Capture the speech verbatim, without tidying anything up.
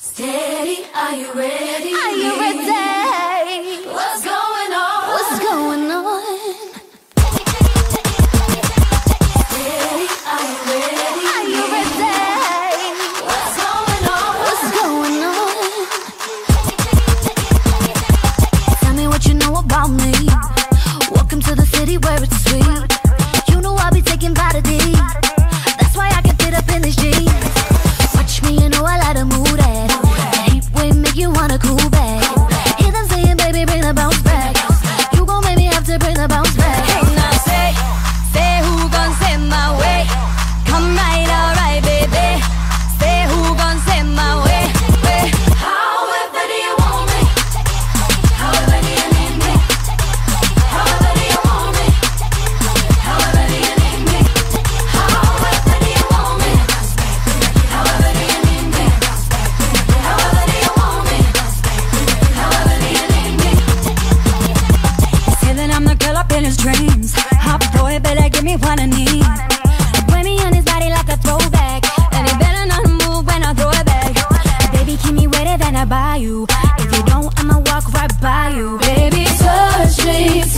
Steady, are you ready? Are you ready? What's going on? What's going on? Steady, are you ready? Are you ready? What's going on? What's going on? Tell me what you know about me. Welcome to the city where it's sweet. You know I'll be taking Vitamin. That's why I can fit up in this jeans. Watch me, you know I like to move that. That heat wave make you wanna cool back. Hear them saying, baby, bring the bounce back. You gon' make me have to bring the bounce back. Hey, now say, say who gon' send my way? Come right, alright, baby. Say who gon' send my way? way. However do you want me? However do you need me? However do you want me? However do you need me? However do you want me? However do you need me? However do you want me? However do you need me? Say that I'm the girl up in his dreams. Hot boy, better give me what I need. Play me on his body like a throwback, and he better not move when I throw it back. Baby, keep me waiting, then I buy you. If you don't, I'ma walk right by you. Baby, Touch me.